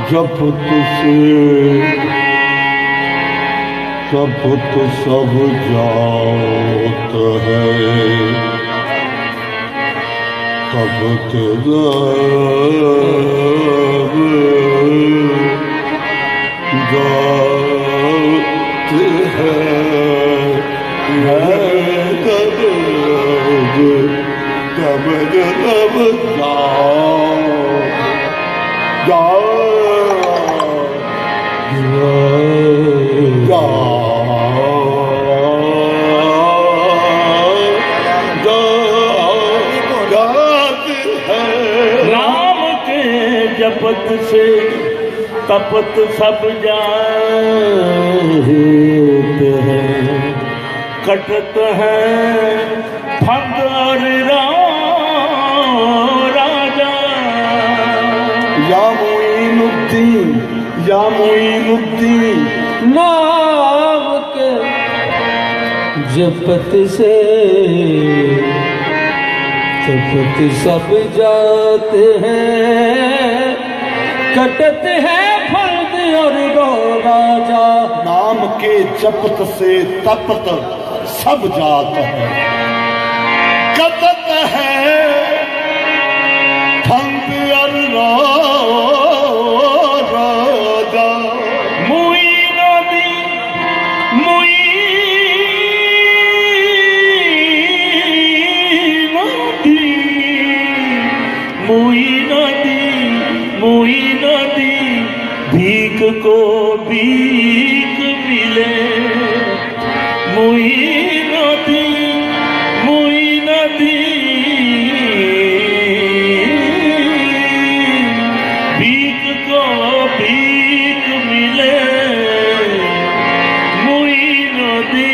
जपत से तपत सब जात है, तपत जात है, तब नाम के जपत से तपत सब जात है, कटत है फंद और राजा। या मोइनुद्दीन, या मोइनुद्दीन, नाम के जपत से तपत सब जाते हैं, कटत है फर्द और राजा। नाम के जपत से तपत सब जात है, कटत है फंद और राजा। भीख को भीख मिले, मोइन दी भीख को भीख मिले, मोइन दी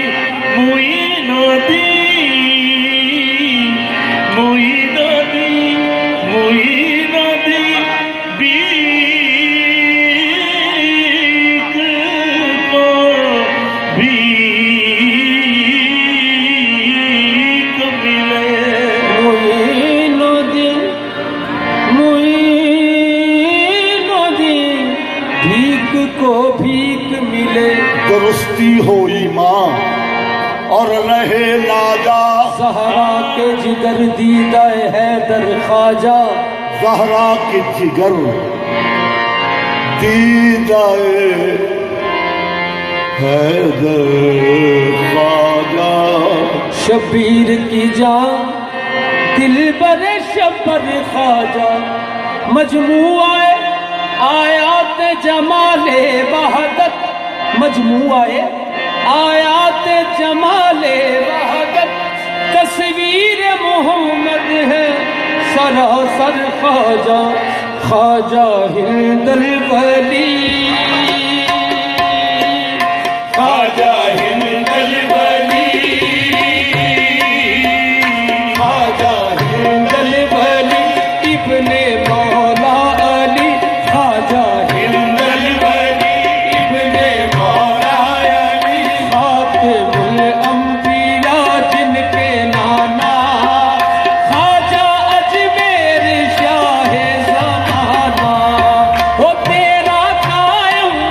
दुरुस्ती हो ईमान और रहे लाजा। ज़हरा के जिगर दीदाए हैदर ख्वाजा, ज़हरा के जिगर दीदाए हैदर ख्वाजा। शबीर की जान दिल बरे शबर ख्वाजा, मजमुआए आयात जमाले वहदत, मजमुआए आयात जमाले वहदत। तस्वीर मोहम्मद है सरासर ख्वाजा, ख्वाजा हिंदल वली, ख्वाजा हिंदल वली, ख्वाजा हिंदल वली इब्ने मौला अली, ख्वाजा हिंदल वली इब्ने मौला अली, खातिमुल अंबिया जिनके नाना, ख्वाजा अजमेर शाह ज़माना। वो तेरा कायम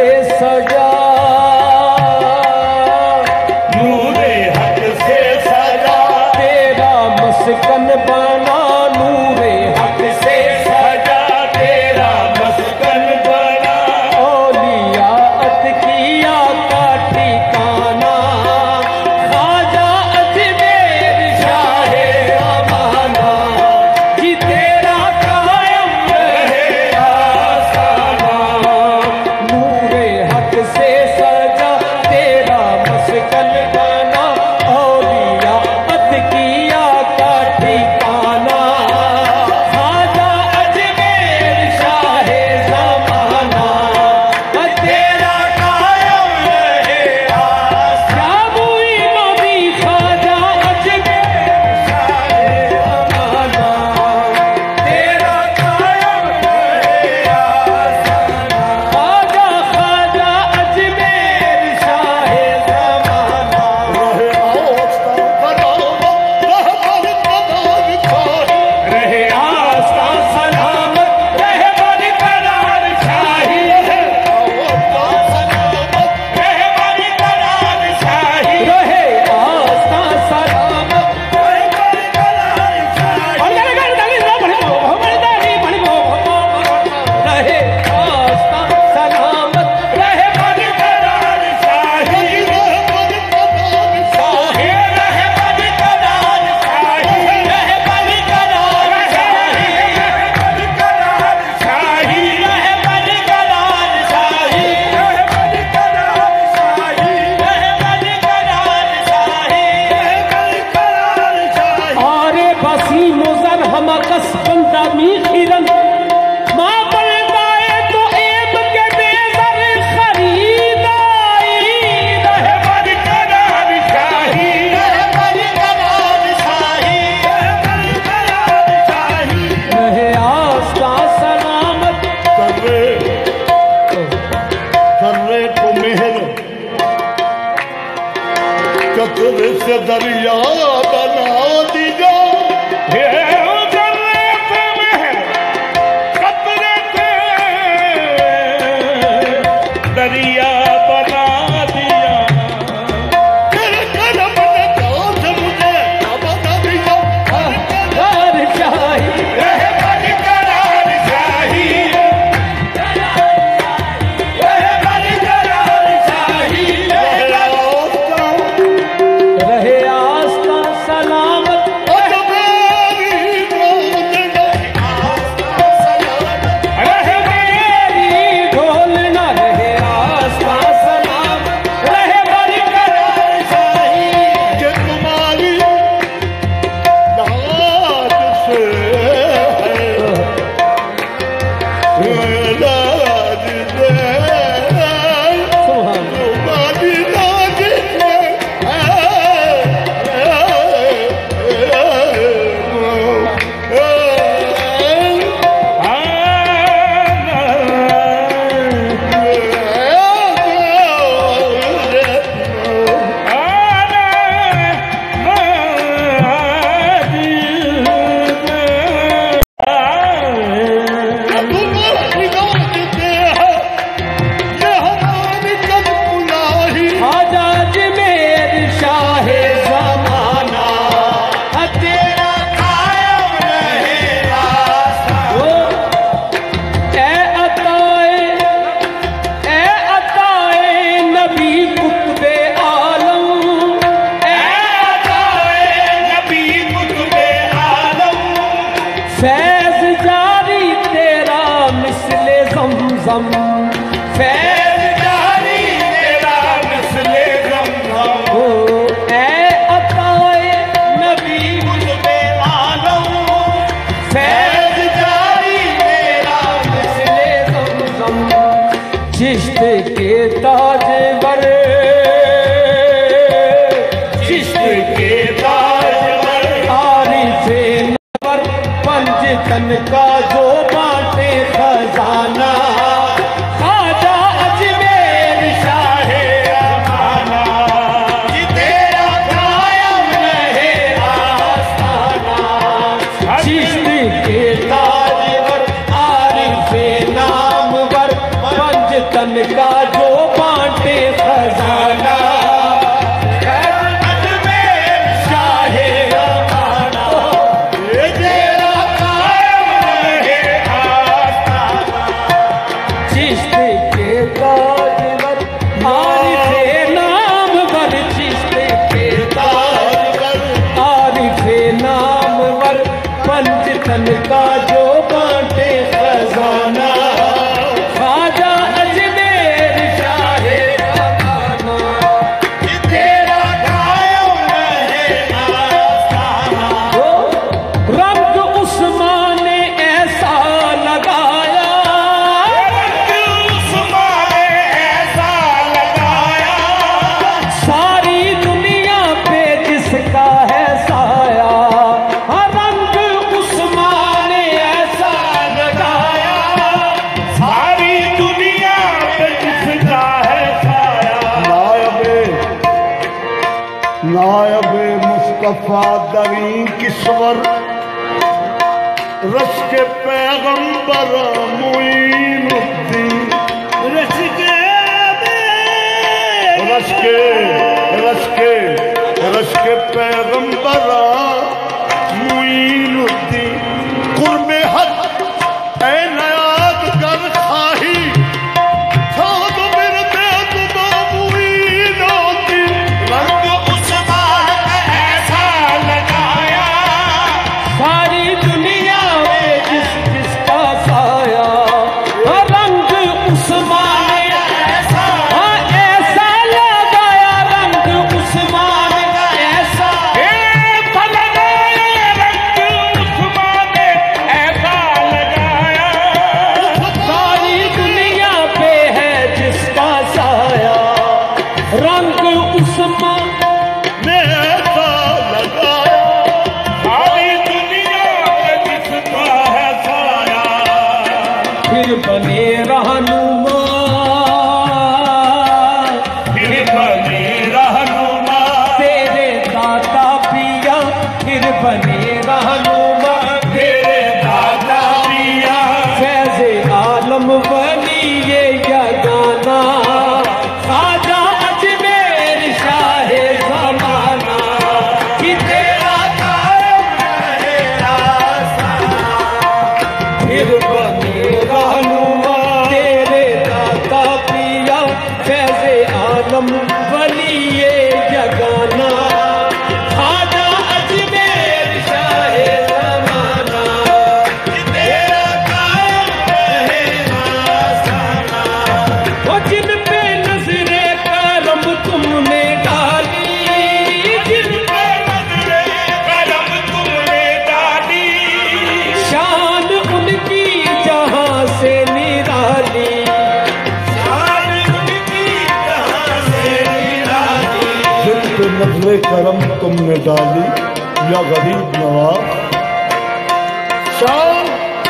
से सजा, नूरे हक से सजा, तेरा मस्कन बना, नूरे हक से सजा तेरा मस्कन बना, औलियात किया का ठिकाना, ख्वाजा अजमेर शाहे अमाना, कि तेरा कायम रहे आसाना, नूरे हक से सजा, तेरा मस्कन बना, औलियात किया का ठिकाना, ख्वाजा अजमेर शाहे ज़माना, तेरा कायम रहे आसाना, जाबुई नबी ख्वाजा अजमेर शाहे ज़माना, तेरा कायम रहे आसाना, ख्वाजा ख्वाजा अजमेर शाहे ज़माना, रहे आस्था सलामत खाही, रहे आस्था सलामत, रहे बरकरार शाही, रहे बरकरार शाही, रहे आस्था सलामत, रहे बरकरार शाही, रहे आस्था सलामत, रहे बरकरार शाही, रहे बरकरार शाही, रहे बरकरार शाही, रहे बरकरार शाही, रहे बरकरार शाही, रहे बरकरार शाही, रहे बरकरार शाही, रहे बरकरार शाही। आरे बसी मुजर हम कस बंदा मी खिरन, माँ बलदाए तो एब के बेजर खरीदाई, रहे बरकरार शाही, रहे बरकरार शाही, रहे बरकरार शाही, रहे आस्था सलामत, कर्रे कर्रे को मेहर, कतरे से दरिया बना दिया, हे उजले पे महर, कतरे पे दरिया बना दिया, तेरे करम ने दास मुझे बना दिया, घर शाही, रहे बरकरार शाही, रहे बरकरार शाही, रहे आस्था रहे आस्था सलामत, अजमेरी रोज़ना, रहे मेरी ढोल न रहे आस्था सलामत, रहे बरकरार शाही, कि तुम्हारी नाज से है, नाज से सुभान तुम्हारी नाज से तुम्हारी नाज से है, ये हमारी जब बुलाही, ख्वाजा अजमेर शाहे ज़माना, तेरा कायम रहे आस्था, ए अताए नबी कुतबे आलम, नबी कुतुबे आलम, फैज जारी तेरा मिसले ज़मज़म, फैज जारी तेरा मिसले ज़मज़म, ओ ए अताए नबी कुतुबे आलम, फैज जारी तेरा मिसले ज़मज़म, चिश्त के ताजवर, चिश्त के ताजवर, आरिफ़े नवर, पंज तन का जो बांटे खजाना, ख्वाजा अजमेर शाहे अमाना, कि तेरा कायम रहे आस्ताना, चिश्त के ताजवर, आरिफ़े नामवर, पंज तन का जो बांटे खजाना, अजमेर शाहे रवाना, ये तेरा कायम रहे आस्ताना। चिश्त के ताजवर आरिफे नामवर, चिश्त के ताजवर आरिफे नामवर, पंचतन का जो बांटे खजाना, ख्वाजा अजमेर शाहे रवाना, ये तेरा कायम रहे आस्ताना। रंग उस्मान ने ऐसा लगाया, उस्मान ऐसा लगाया, सारी दुनिया पे जिसका है साया। हाँ, रंग उस्मान ने ऐसा लगाया, सारी दुनिया पे जिसका है साया। नायब मुस्तफा दरी किस्वर, रश के पैगंबर मुईनुद्दीन, रश के पैगंबर मुईनुद्दीन, कुर्बे हक ऐ नयाद गर खाही, साद मिलते तुम मुईनुद्दीन। रंग उस्मान ऐसा लगाया, सारी दुनिया में जिसका साया। हाँ, रंग उस्मान ने ऐसा हाँ, ऐसा लगाया, रंग उस्मान ने ऐसा। लगाया, रंग उस्मान ऐसा लगाया, सारी दुनिया पे है जिसका साया। रंग उस्मान ने ऐसा लगाया, सारी दुनिया पे जिसका है साया। फिर बने रहनुमा, फिर बने रहनुमा, तेरे दाता पिया। फिर बने रहनुमा, तेरे दादा पिया, फैज़े आलम बनी ये यगाना, ख्वाजा अजमेर शाहे ज़माना, कि तेरा कायम रहे आस्ताना। फिर बने रहनुमा, तेरे दाता पिया, फैज़े आलम बनी ये यगाना, ख्वाजा अजमेर शाहे ज़माना, तेरा कायम रहे आस्ताना। वो जिन पे नजरे करम तुमने डाली, जिन पे नजरे करम तुमने डाली, शान उनकी जहां से निराली। शान उनकी जहां से निराली। जिन पे नजरे करम तुमने डाली या गरीब नवाज, शान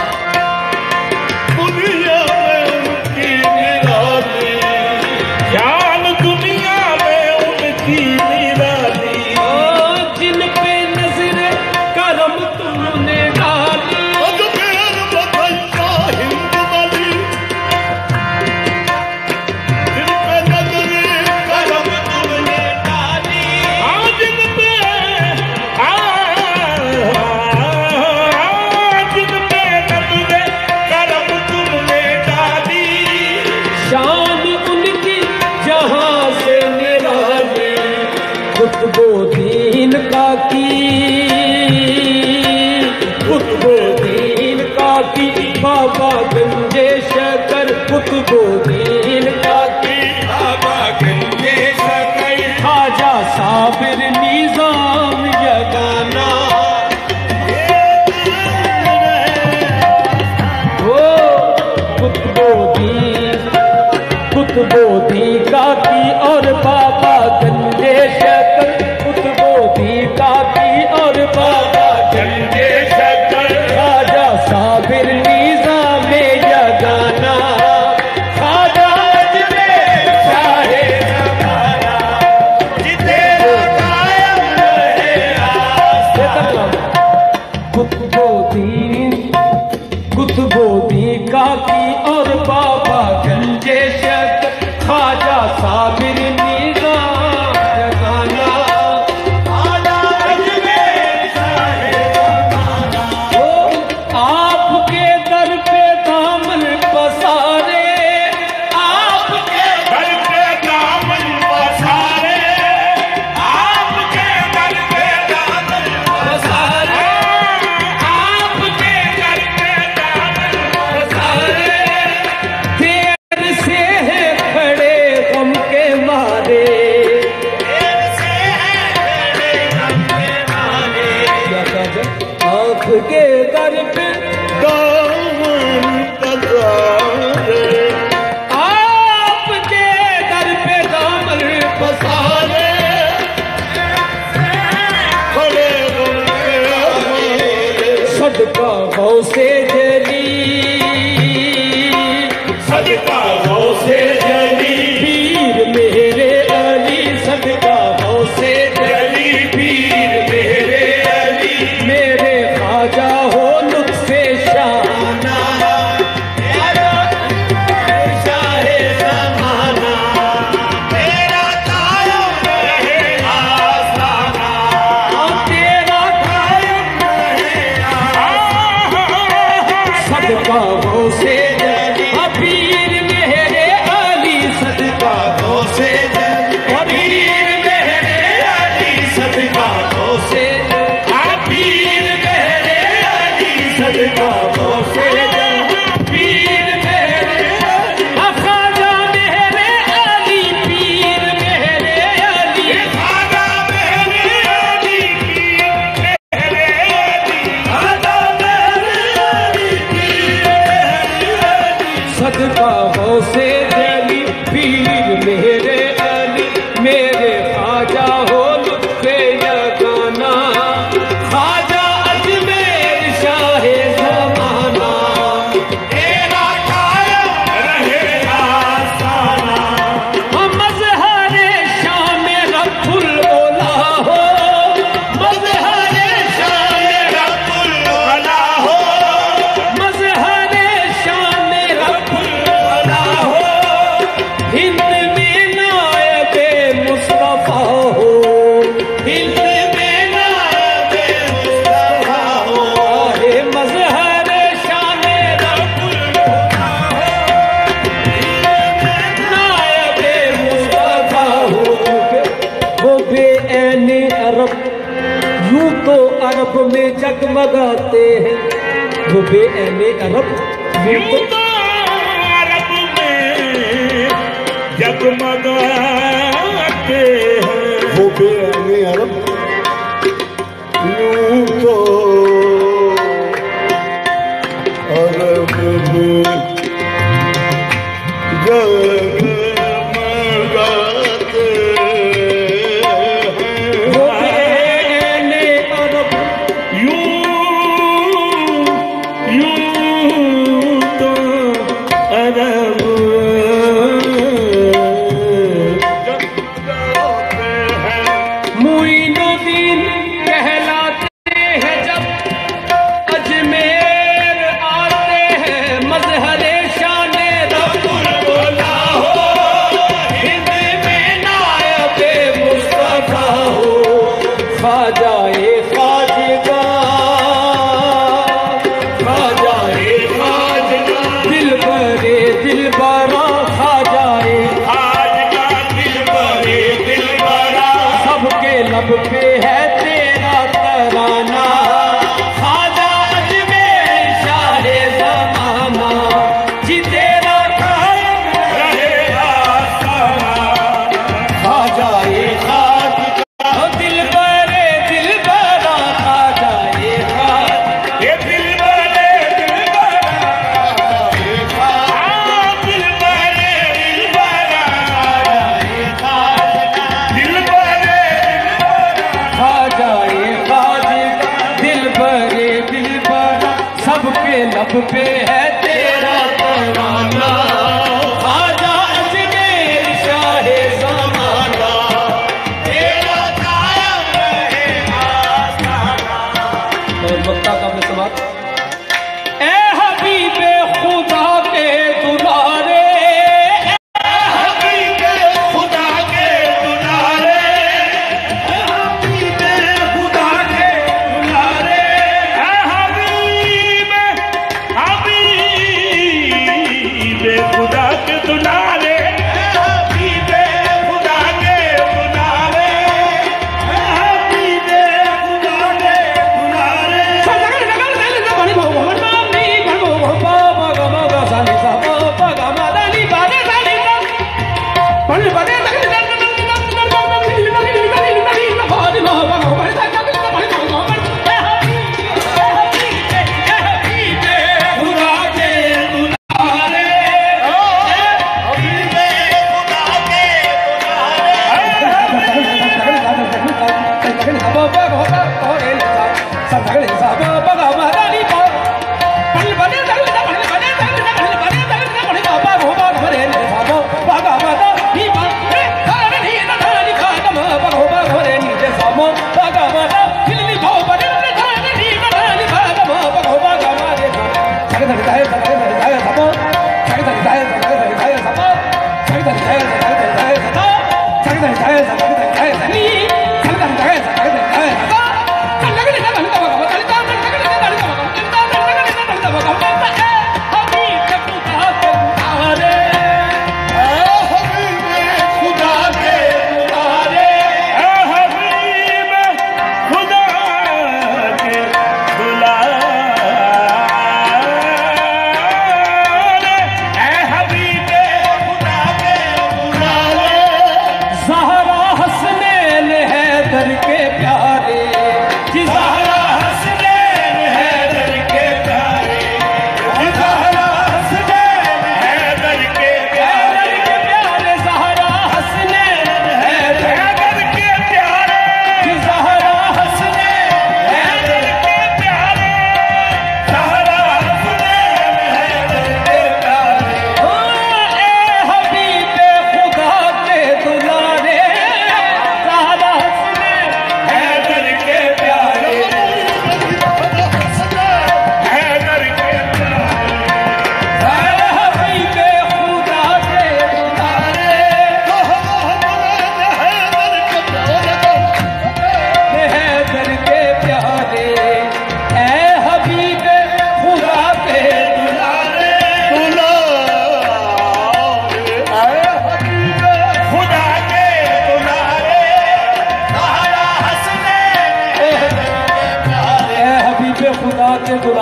दुनिया में उनकी निराली। जान दुनिया में उनकी निराली। जिन पे नजरे करम तुमने डाली, अजमेर बदलता हिंद वाली, जिन पे नजरे करम तुमने डाली, जिन पे जिन पे नजरे करम तुमने डाली। शान उनकी जहां से निराली। कुतुबो दीन का की, कुतुबो दीन का की, बाबा गंजे शकर। कुतुबो दीन का की, बाबा गंजे शकर। ख्वाजा साबिर निजाम यगाना। ओ कुतुबोदी का की और बाबा गंजे शकर। कुतुबोदी का की और बाबा गंजे शकर। ख्वाजा साबिर निजाम यगाना, ख्वाजा अजमेर शाहे ज़माना, कि तेरा कायम रहे आस्ताना। कुतुबोदी का की और बाबा गंजे शकर। गौसे जली, सदका गौसे जली, पीर मेरे अली, सदका गौसे जली पीर मेरे अली, मेरे ख्वाजा हो लुत्फे शाहाना, शाहे ज़माना, तेरा कायम रहे आस्ताना, तेरा कायम रहे आस्ताना, सदका गौसे जली, पीर मेरे अली, सदका गौसे जली, पीर मेरे अली, सदका गौसे पीर मेरे अली, सदका गौसे पीर मेरे अली, ख्वाजा मेरे अली, पीर मेरे अली, खाजा मेरे अली, पीर मेरे अली, खाजा मेरे अली, पीर मेरे अली, सदका गौसे जली, पीर मेरे अली, मेरे ख्वाजा हो लुत्फे यगाना, ख्वाजा अजमेर शाहे ज़माना, तेरा कायम रहे आस्ताना, मज़हरे शाम रब्बुल औला हो, मज़हरे शाम रब्बुल औला हो, मज़हरे शाम रब्बुल औला हो, हिंद में नायबे मुस्तफा हो, हिंद में नायबे मुस्तफा हो, हे मज़हरे शाम रब्बुल औला हो, नायबे मुस्तफा हो, वो बेऐने अरब यूं तो अरब में जगमगाते हैं, वो बेऐने अरब यूं यूं तो तो अरब में जगमगाते हैं, वो बेअने अरब यूं तो अरब में जगमगाते वो हैं। बेऐने अरब यूं तो अरब जगमगाते हैं, मुइनुद्दीन कहलाते हैं जब अजमेर आते हैं, मज़हरे शान रब्बुल औला हो, हिंद में नायबे मुस्तफा हो, ख्वाजाए ख्वाजगा, ख्वाजाए ख्वाजगा, दिलबरे दिलबरा, ख्वाजाए आज का दिल बड़े दिल बड़ा, सबके लब पे है तेरा तराना, ख्वाजा अजमेर शाहे ज़माना, जी तेरा कायम रहे आस्ताना, ख्वाजाए ख्वाजा, दिलबरे दिलबरा, ख्वाजाए ख्वाजा, ये दिल बड़े दिल बड़ा, दिल बड़े दिल बड़ा, दिल बड़े ख्वाजाए ख्वाजा, दिलबरे दिलबरा, सबके लब पे है तेरा तराना, ख्वाजा अजमेर शाहे ज़माना, तेरा कायम रहे आस्ताना, और वक्ता का अपने समाज, ए हबीबे खुदा के दुलारे, हबीबे खुदा के दुलारे, हबीबे खुदा के दुलारे, हबीबे हबीबे खुदा के दुलारे, हबीबे खुदा के दुलारे, हबीबे खुदा के दुलारे, खुदा के दुलारे, हबीबे खुदा के दुलारे,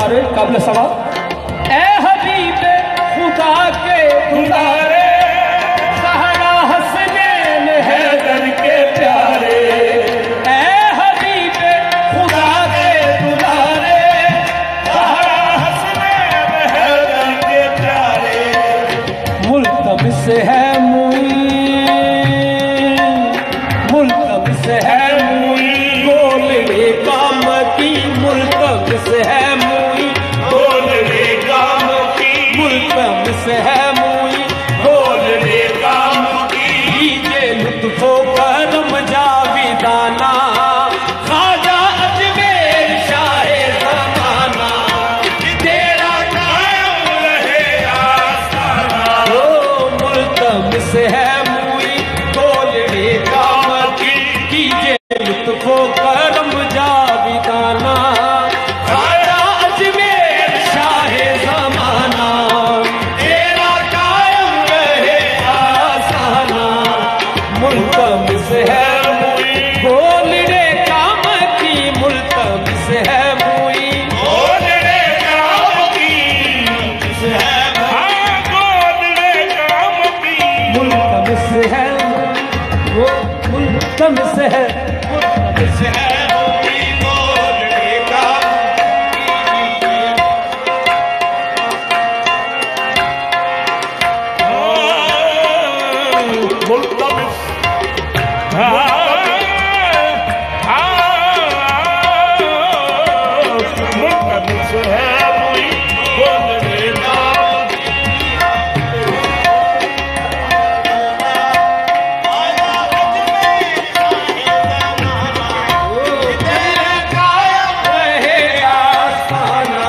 दुलारे काबिल सवाब ए हबीब खुदा के दुलारे सहरा हसनैन हैदर के प्यारे ए हबीब खुदा के दुलारे सहरा हसनैन हैदर के प्यारे। मुल्तमिस है मुल्तमिस है बोलने काम की मुल्तमिस है बोलने काम की मुल्तमिस है बोलने काम की कीजिए लुत्फो करम जाविदाना ख्वाजा अजमेर शाहे ज़माना तेरा कायम रहे आस्ताना। ओ मुल्तमिस है बोलने काम की कीजिए लुत्फो करम जाविदाना ख्वाजा अजमेर शाहे ज़माना तेरा कायम रहे आसाना। मुल्तमिस है बोलने काम की मुल्तमिस है बोलने काम की हाँ बोलने काम की मुल्तमिस है वो मुल्तमिस है मुल्तमिस है बोलने काम मुल्तमिस मुल्तमिस है बोलने काम रहे आसाना।